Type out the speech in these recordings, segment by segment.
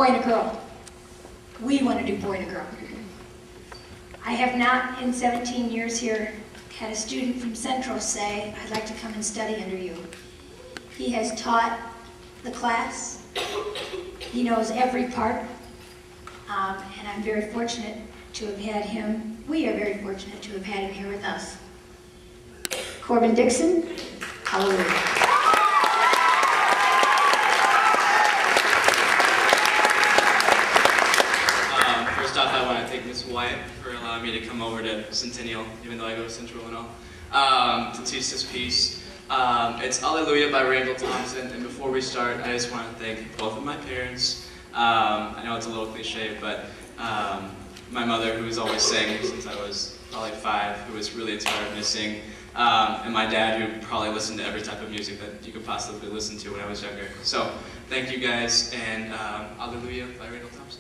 boy and a girl. We want to do boy and a girl. I have not, in 17 years here, had a student from Central say, I'd like to come and study under you. He has taught the class. He knows every part. And I'm very fortunate to have had him, we are very fortunate to have had him here with us. Corbin Dixon, hallelujah. First off, I want to thank Ms. White for allowing me to come over to Centennial, even though I go to Central and all, to teach this piece. It's Hallelujah by Randall Thompson, and before we start, I just want to thank both of my parents. I know it's a little cliche, but my mother, who was always sang since I was probably 5, who was really inspired me to sing, and my dad, who probably listened to every type of music that you could possibly listen to when I was younger. So, thank you guys, and Hallelujah by Randall Thompson.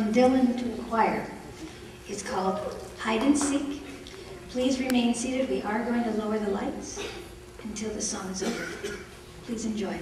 from Dylan to the choir. It's called Hide and Seek. Please remain seated. We are going to lower the lights until the song is over. Please enjoy.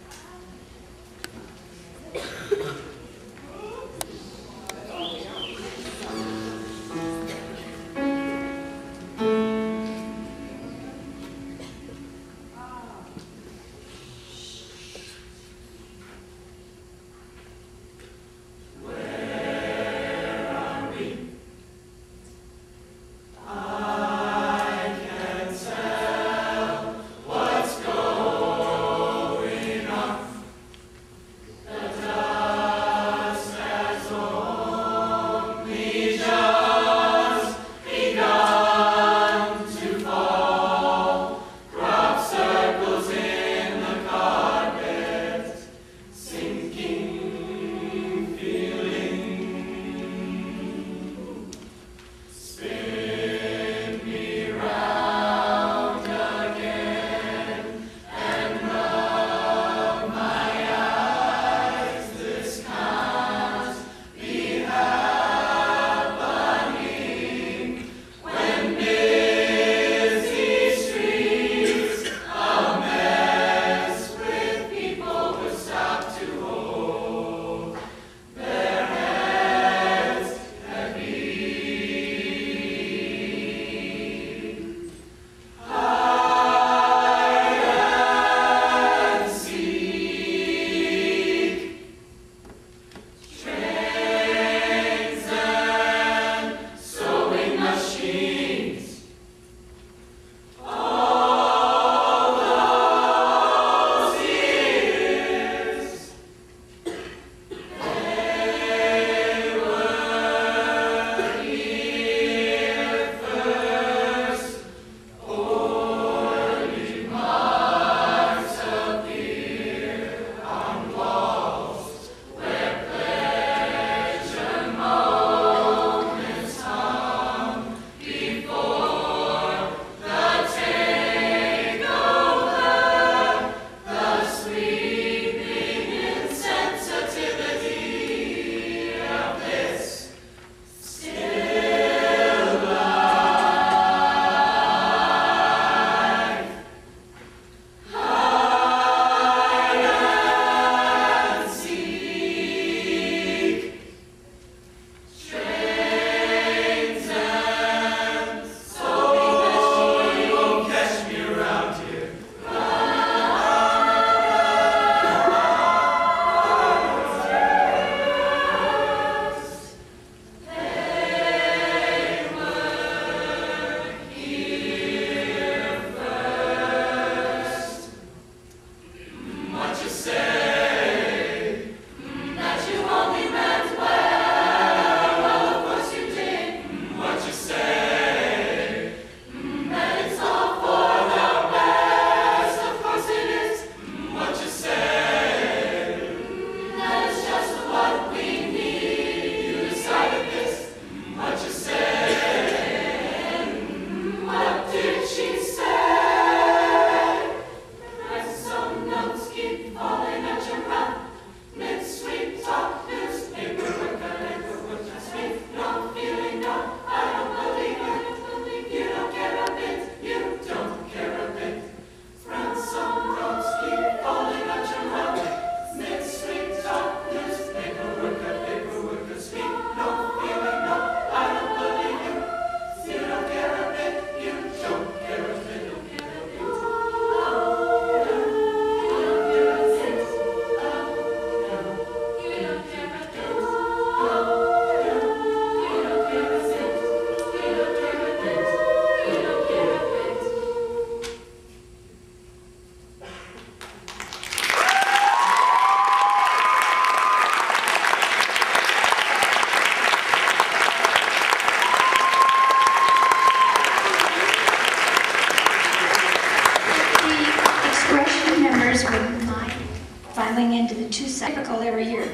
Typical every year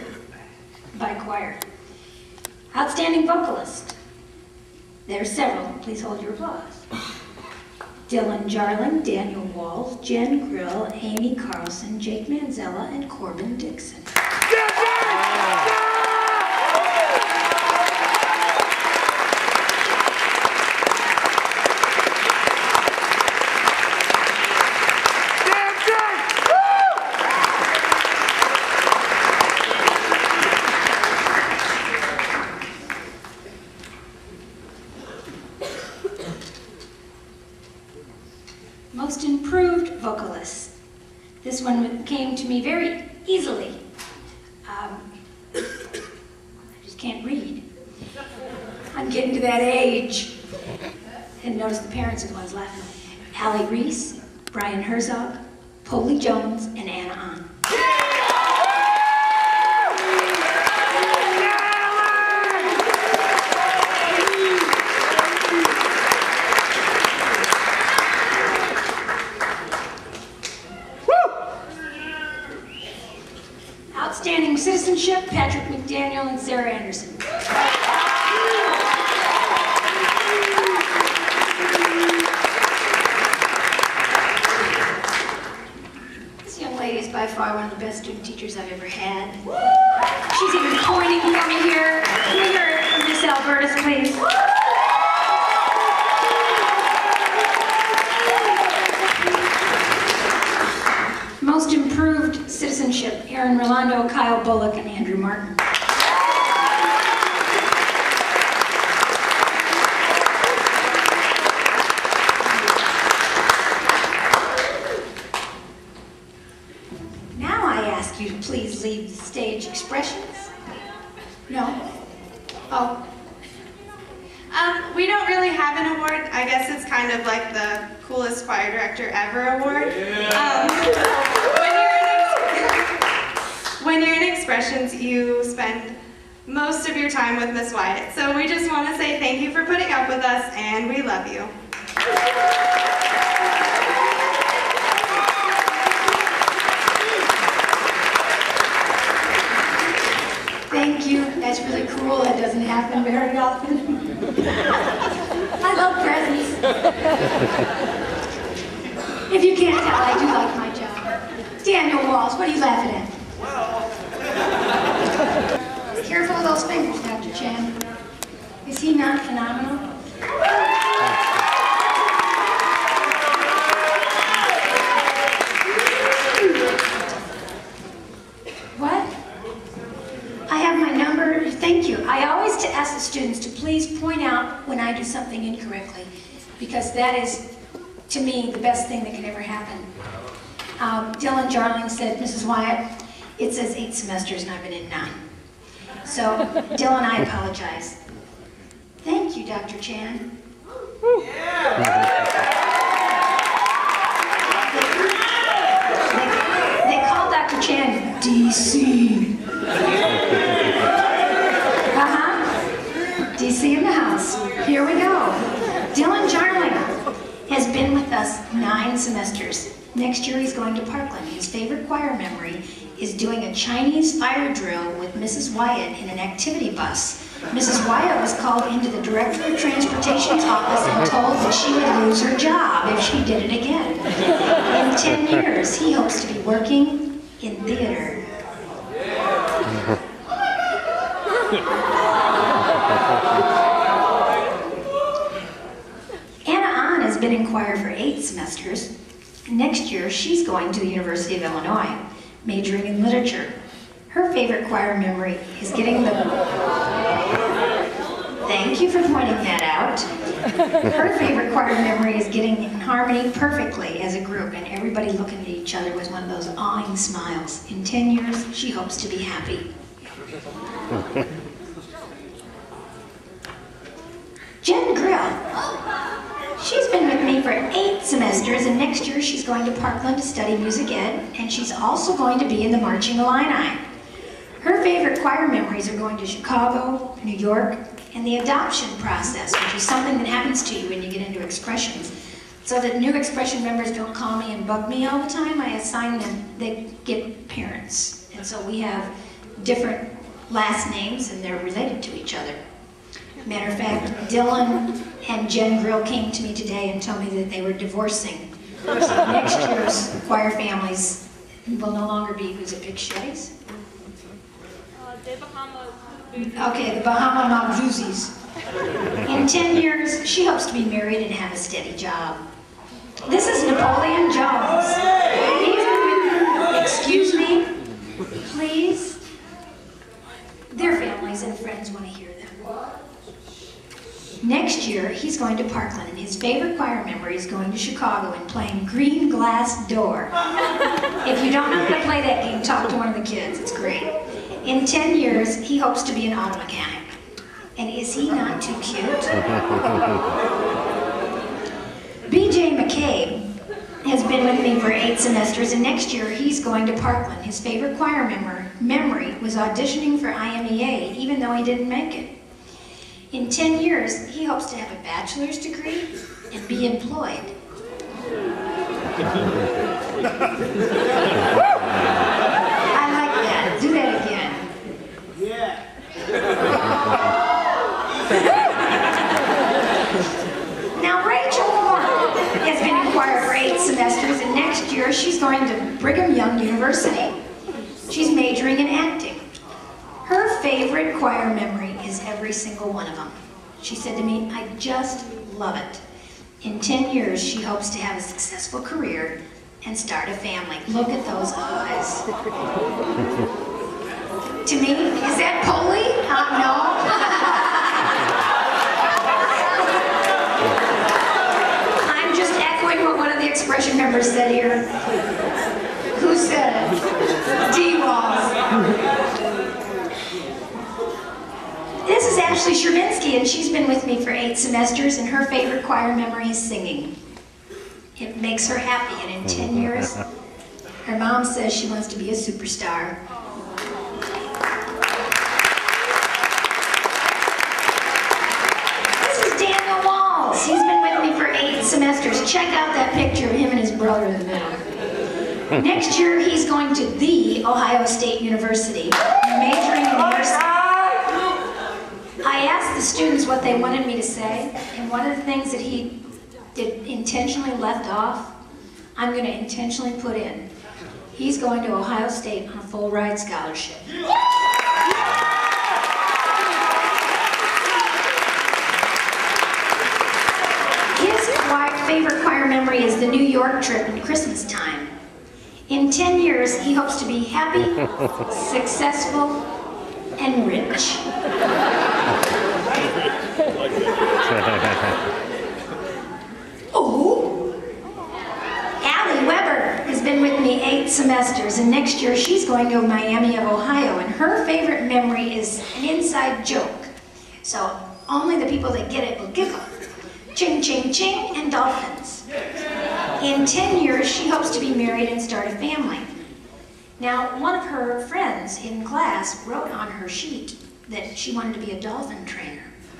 by choir. Outstanding vocalist. There are several. Please hold your applause. Dylan Jarling, Daniel Walls, Jen Grill, Amy Carlson, Jake Manzella, and Corbin Dixon. Most improved vocalist. This one came to me very easily. I just can't read. I'm getting to that age. And notice the parents are the ones laughing. Allie Reese, Brian Herzog, Polly Jones, and Anna Ahn. Outstanding citizenship, Patrick McDaniel and Sarah Anderson. This young lady is by far one of the best student teachers I've ever had. She's even pointing for me here. Can we hear it from Miss Albertus, please? Most improved citizenship, Aaron Rolando, Kyle Bullock, and Andrew Martin. Now I ask you to please leave the stage expressions. No? Oh. We don't really have an award. I guess it's kind of like the coolest choir director ever award. When you're in expressions, you spend most of your time with Miss Wyatt. So we just want to say thank you for putting up with us, and we love you. Thank you. That's really cool. That doesn't happen very often. I love presents. If you can't tell, I do like my job. Daniel Walls, what are you laughing at? Careful of those fingers, Dr. Chan. Is he not phenomenal? What? I have my number. Thank you. I always ask the students to please point out when I do something incorrectly, because that is, to me, the best thing that can ever happen. Dylan Jarling said, Mrs. Wyatt, it says 8 semesters and I've been in 9. So, Dylan, I apologize. Thank you, Dr. Chan. They call Dr. Chan DC. DC in the house. Here we go. Dylan Jarling has been with us 9 semesters. Next year he's going to Parkland. His favorite choir memory is doing a Chinese fire drill with Mrs. Wyatt in an activity bus. Mrs. Wyatt was called into the Director of Transportation's office and told that she would lose her job if she did it again. In 10 years, he hopes to be working in theater. Anna Ahn has been in choir for 8 semesters. Next year, she's going to the University of Illinois, majoring in literature. Her favorite choir memory is getting the... Thank you for pointing that out. Her favorite choir memory is getting in harmony perfectly as a group, and everybody looking at each other with one of those awing smiles. In 10 years, she hopes to be happy. Jen Grill. She's been with me for 8 semesters, and next year she's going to Parkland to study music ed, and she's also going to be in the Marching Illini. Her favorite choir memories are going to Chicago, New York, and the adoption process, which is something that happens to you when you get into expressions. So that new expression members don't call me and bug me all the time, I assign them, they get parents. And so we have different last names, and they're related to each other. Matter of fact, Dylan and Jen Grill came to me today and told me that they were divorcing. So next year's choir families will no longer be, who's it, Big Sheddies? Okay, the Bahama Mabzuzis. In 10 years, she hopes to be married and have a steady job. This is Napoleon Jones. Excuse me, please. Their families and friends want to hear them. Next year, he's going to Parkland, and his favorite choir memory is going to Chicago and playing Green Glass Door. If you don't know how to play that game, talk to one of the kids. It's great. In 10 years, he hopes to be an auto mechanic. And is he not too cute? B.J. McCabe has been with me for 8 semesters, and next year he's going to Parkland. His favorite choir memory was auditioning for IMEA, even though he didn't make it. In 10 years, he hopes to have a bachelor's degree and be employed. I like that. Do that again. Yeah. Now, Rachel has been in choir for 8 semesters, and next year she's going to Brigham Young University. She's majoring in acting. Her favorite choir memory is every single one of them. She said to me, "I just love it." In 10 years, she hopes to have a successful career and start a family. Look at those eyes. To me, is that Polly? No. I'm just echoing what one of the expression members said here. Who said it? D-Walls. This is Ashley Sherbinsky, and she's been with me for 8 semesters, and her favorite choir memory is singing. It makes her happy, and in 10 years, her mom says she wants to be a superstar. This is Daniel Walls. He's been with me for 8 semesters. Check out that picture of him and his brother in the middle. Next year, he's going to the Ohio State University, majoring in nursing. I asked the students what they wanted me to say, and one of the things that he did intentionally left off, I'm going to intentionally put in. He's going to Ohio State on a full ride scholarship. His favorite choir memory is the New York trip at Christmas time. In 10 years, he hopes to be happy, successful, and rich. Oh! Allie Weber has been with me 8 semesters, and next year she's going to Miami of Ohio, and her favorite memory is an inside joke. So only the people that get it will giggle. Ching, ching, ching, and dolphins. In 10 years, she hopes to be married and start a family. Now, one of her friends in class wrote on her sheet that she wanted to be a dolphin trainer.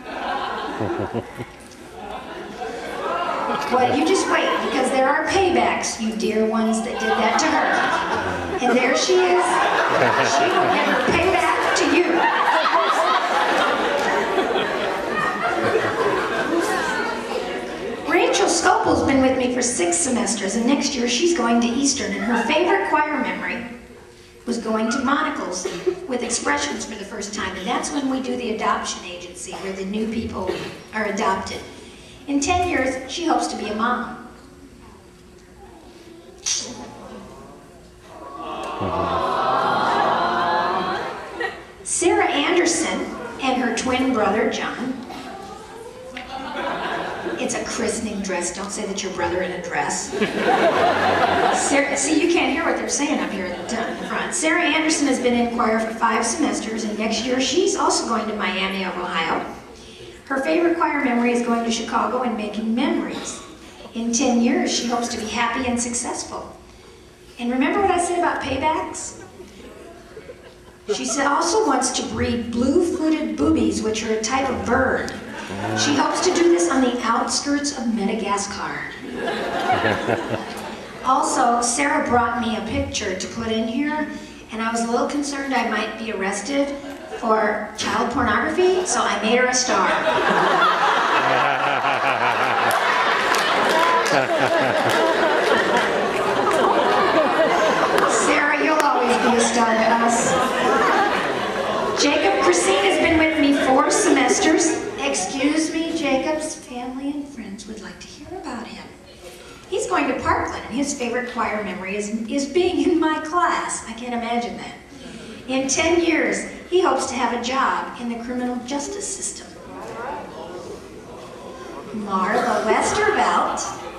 Well, you just wait, because there are paybacks, you dear ones that did that to her. And there she is. She will never pay back to you. Rachel Scopel's been with me for 6 semesters, and next year she's going to Eastern, and her favorite choir memory was going to Monocles with expressions for the first time, and that's when we do the adoption agency, where the new people are adopted. In 10 years, she hopes to be a mom. Sarah Anderson and her twin brother, John. It's a christening dress. Don't say that your brother in a dress. Sarah, see, you can't hear what they're saying up here in the front. Sarah Anderson has been in choir for 5 semesters, and next year she's also going to Miami of Ohio. Her favorite choir memory is going to Chicago and making memories. In 10 years, she hopes to be happy and successful. And remember what I said about paybacks? She also wants to breed blue-footed boobies, which are a type of bird. She hopes to do this on the outskirts of Madagascar. Also, Sarah brought me a picture to put in here, and I was a little concerned I might be arrested for child pornography, so I made her a star. Sarah, you'll always be a star to us. Jacob Christine has been with me 4 semesters. Excuse me, Jacob's family and friends would like to hear about him. He's going to Parkland, and his favorite choir memory is being in my class. I can't imagine that. In 10 years, he hopes to have a job in the criminal justice system. Marla Westervelt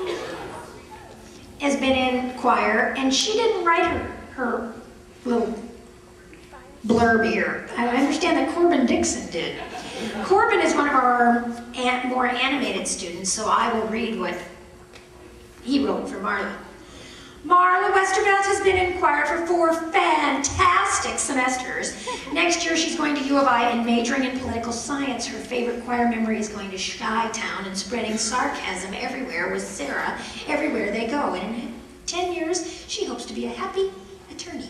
has been in choir, and she didn't write her little blurb here. I understand that Corbin Dixon did. Corbin is one of our more animated students, so I will read what he wrote for Marla. Marla Westervelt has been in choir for 4 fantastic semesters. Next year she's going to U of I and majoring in political science. Her favorite choir memory is going to Chi-Town and spreading sarcasm everywhere with Sarah everywhere they go. And in 10 years, she hopes to be a happy attorney.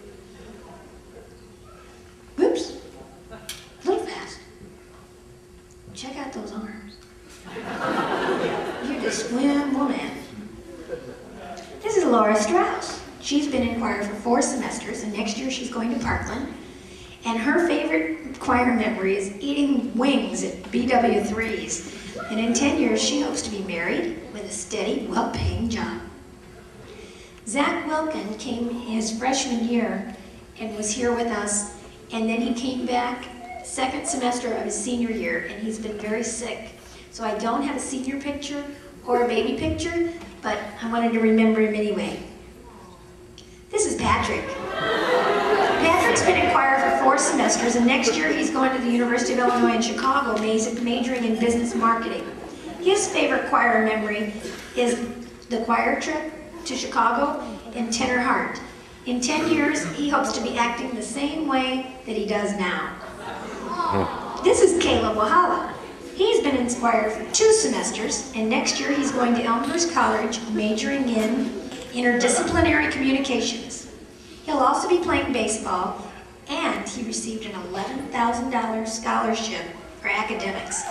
Whoops, a little fast. Check out those arms. You're the swim woman. This is Laura Strauss. She's been in choir for 4 semesters, and next year she's going to Parkland. And her favorite choir memory is eating wings at BW3's. And in 10 years, she hopes to be married with a steady, well-paying job. Zach Wilkin came his freshman year and was here with us, and then he came back 2nd semester of his senior year, and he's been very sick. So I don't have a senior picture or a baby picture, but I wanted to remember him anyway. This is Patrick. Patrick's been in choir for 4 semesters, and next year he's going to the University of Illinois in Chicago, majoring in business marketing. His favorite choir memory is the choir trip to Chicago and Tenor Heart. In 10 years, he hopes to be acting the same way that he does now. This is Caleb Wahala. He's been in choir for 2 semesters, and next year he's going to Elmhurst College, majoring in interdisciplinary communications. He'll also be playing baseball, and he received an $11,000 scholarship for academics.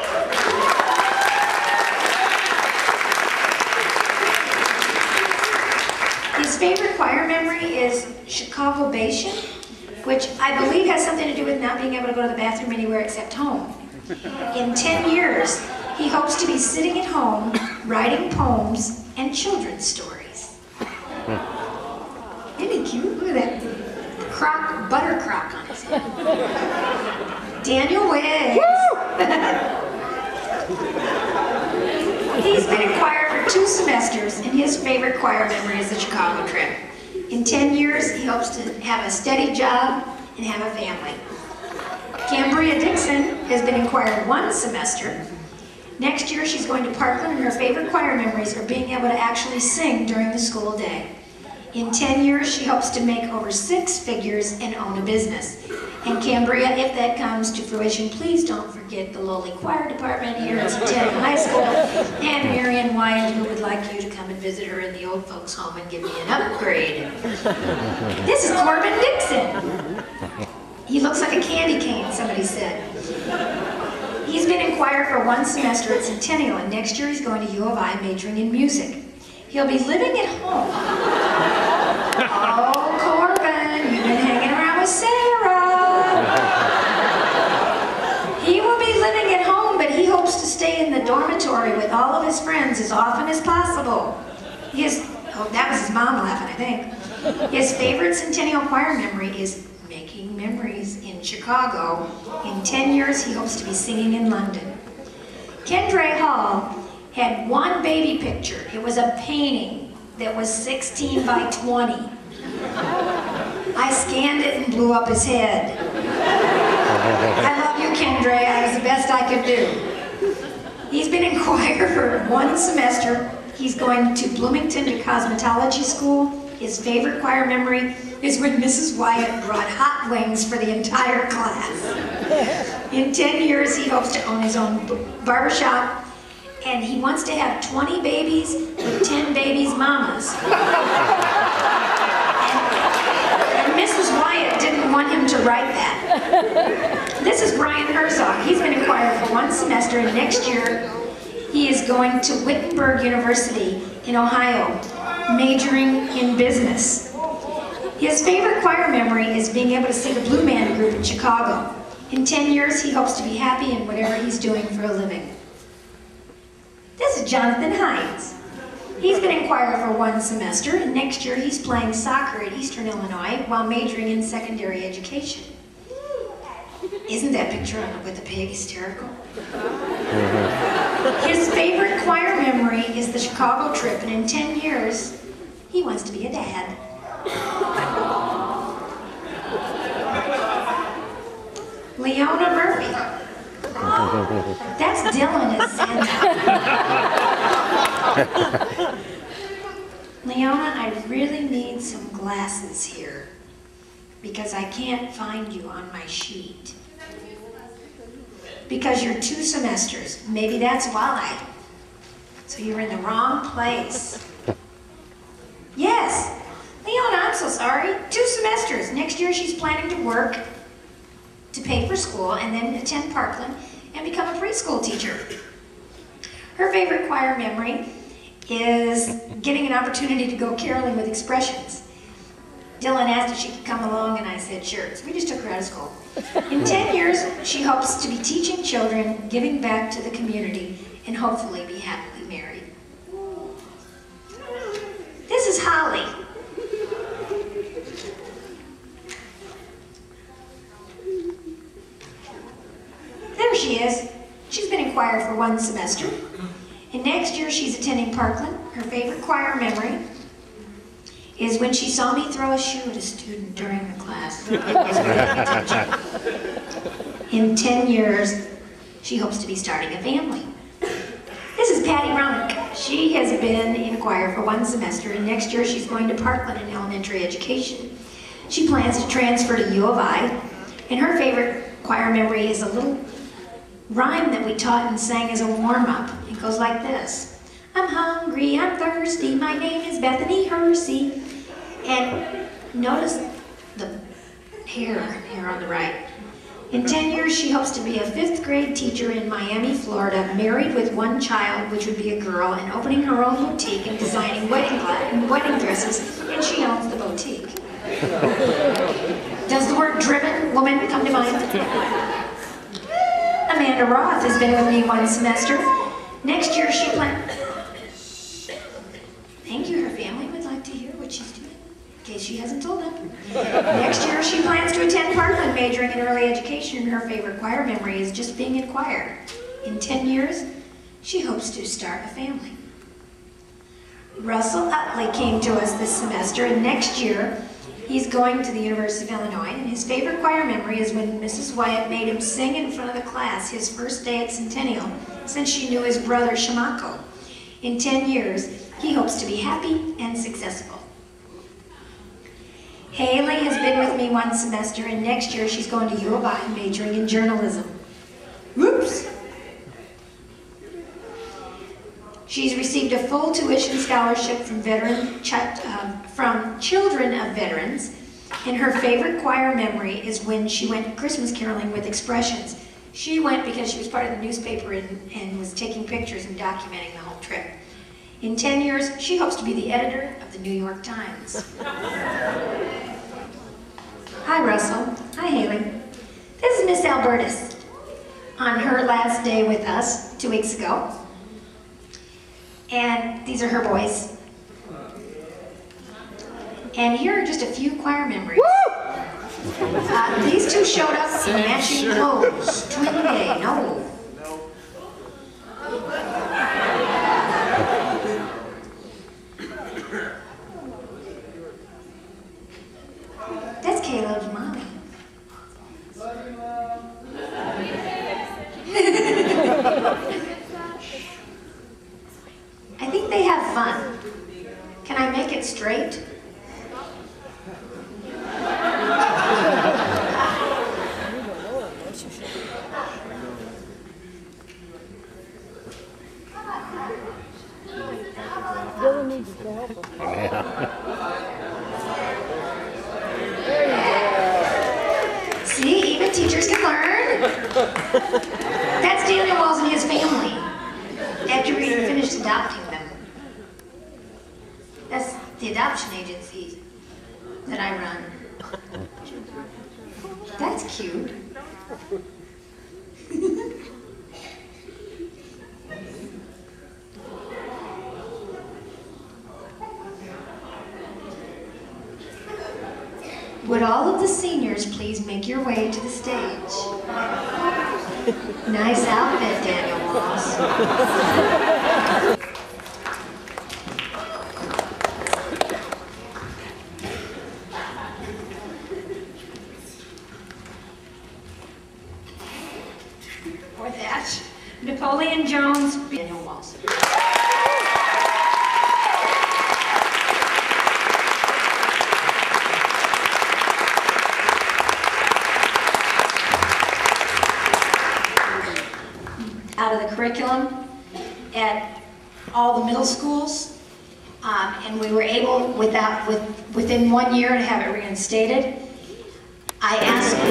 His favorite choir memory is Chicago-Bation, which I believe has something to do with not being able to go to the bathroom anywhere except home. In 10 years, he hopes to be sitting at home, writing poems and children's stories. Isn't he cute? Look at that butter crock on his head. Daniel Wiggs. He's been in choir for 2 semesters, and his favorite choir memory is the Chicago trip. In 10 years, he hopes to have a steady job and have a family. Cambria Dixon has been in choir 1 semester. Next year, she's going to Parkland, and her favorite choir memories are being able to actually sing during the school day. In 10 years, she hopes to make over 6 figures and own a business. And Cambria, if that comes to fruition, please don't forget the lowly choir department here at Centennial High School, and Marion Wyatt, who would like you to come and visit her in the old folks' home and give me an upgrade. This is Corbin Dixon. He looks like a candy cane, somebody said. He's been in choir for 1 semester at Centennial, and next year he's going to U of I, majoring in music. He'll be living at home. Oh, Corbin, you've been hanging around with Sarah. He will be living at home, but he hopes to stay in the dormitory with all of his friends as often as possible. Oh, that was his mom laughing, I think. His favorite Centennial choir memory is making memories in Chicago. In 10 years, he hopes to be singing in London. Kendra Hall had 1 baby picture. It was a painting that was 16 by 20. I scanned it and blew up his head. I love you, Kendra. That was the best I could do. He's been in choir for 1 semester. He's going to Bloomington to cosmetology school. His favorite choir memory is when Mrs. Wyatt brought hot wings for the entire class. In 10 years, he hopes to own his own barbershop, and he wants to have 20 babies with 10 babies' mamas. And Mrs. Wyatt didn't want him to write that. This is Brian Herzog. He's been in choir for 1 semester, and next year he is going to Wittenberg University in Ohio, majoring in business. His favorite choir memory is being able to sing a blue band group in Chicago. In 10 years, he hopes to be happy in whatever he's doing for a living. This is Jonathan Hines. He's been in choir for 1 semester, and next year he's playing soccer at Eastern Illinois while majoring in secondary education. Isn't that picture with the pig hysterical? His favorite choir memory is the Chicago trip, and in 10 years, he wants to be a dad. Leona Murphy. That's Dylan as Santa. Leona, I really need some glasses here because I can't find you on my sheet. Because you're 2 semesters. Maybe that's why. So you're in the wrong place. Yes. Leona, I'm so sorry. 2 semesters. Next year she's planning to work to pay for school and then attend Parkland and become a preschool teacher. Her favorite choir memory is getting an opportunity to go caroling with Expressions. Dylan asked if she could come along and I said sure. So we just took her out of school. In 10 years, she hopes to be teaching children, giving back to the community, and hopefully be happily married. This is Holly. There she is. She's been in choir for 1 semester. And next year she's attending Parkland. Her favorite choir memory is when she saw me throw a shoe at a student during the class. In 10 years, she hopes to be starting a family. This is Patty Romick. She has been in choir for 1 semester, and next year she's going to Parkland in elementary education. She plans to transfer to U of I, and her favorite choir memory is a little rhyme that we taught and sang as a warm-up. It goes like this. I'm hungry, I'm thirsty, my name is Bethany Hersey. And notice the hair here on the right. In 10 years, she hopes to be a 5th grade teacher in Miami, Florida, married with 1 child, which would be a girl, and opening her own boutique and designing wedding dresses, and she owns the boutique. Does the word driven woman come to mind? Amanda Roth has been with me 1 semester. Next year she plans... Thank you, her family would like to hear what she's doing, in case she hasn't told them. Next year she plans to attend Parkland, majoring in early education, and her favorite choir memory is just being in choir. In 10 years, she hopes to start a family. Russell Utley came to us this semester, and next year he's going to the University of Illinois, and his favorite choir memory is when Mrs. Wyatt made him sing in front of the class his first day at Centennial, since she knew his brother Shamako. In 10 years, he hopes to be happy and successful. Haley has been with me 1 semester, and next year she's going to U of I, majoring in journalism. Whoops! She's received a full tuition scholarship from children of veterans, and her favorite choir memory is when she went Christmas caroling with Expressions. She went because she was part of the newspaper and was taking pictures and documenting the whole trip. In 10 years, she hopes to be the editor of the New York Times. Hi, Russell. Hi, Haley. This is Miss Albertus on her last day with us 2 weeks ago. And these are her boys. And here are just a few choir memories. These 2 showed up in matching clothes. Twin day, no. That's Caleb's mommy. I think they have fun. Can I make it straight? See, even teachers can learn. That's Daniel Walls and his family, after we finished adopting them. That's the adoption agency that I run. That's cute. Would all of the seniors please make your way to the stage? Nice outfit, Daniel Walls. For that, Napoleon Jones, Daniel Walls. Out of the curriculum at all the middle schools, and we were able, within 1 year, to have it reinstated. I ask you,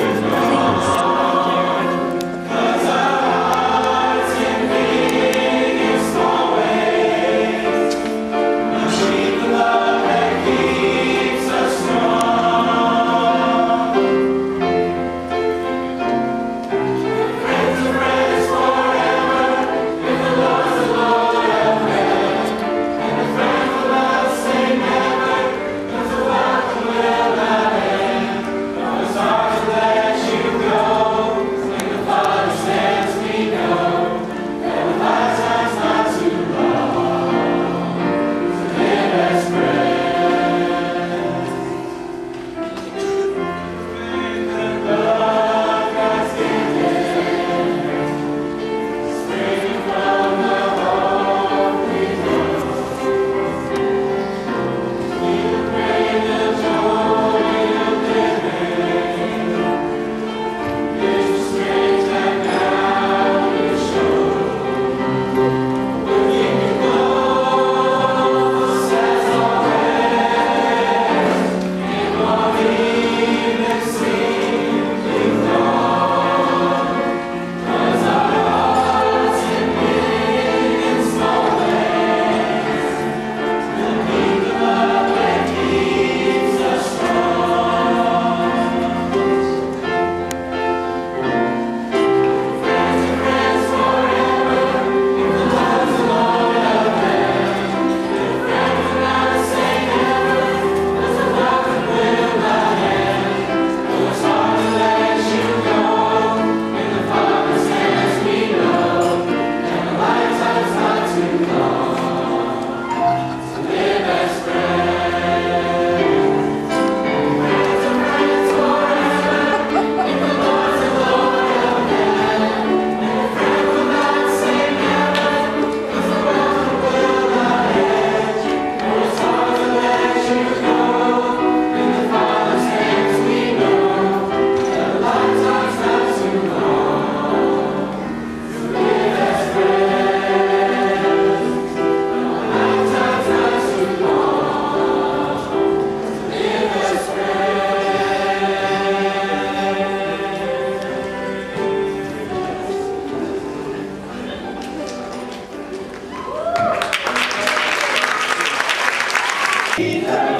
He